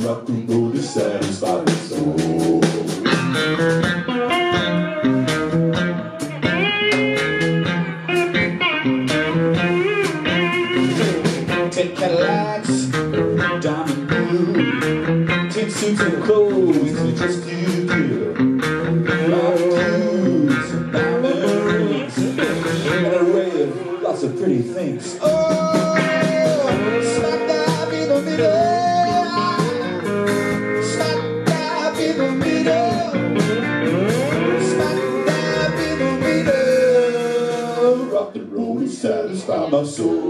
rock and roll to satisfy the soul. Take Cadillacs, diamond blue, tin suits and clothes to just you give. Blues, diamond rings, and an array of lots of pretty things. Oh, smack dab in the middle. Smack dab in the middle. Smack dab in the middle. Rock and roll to satisfy my soul.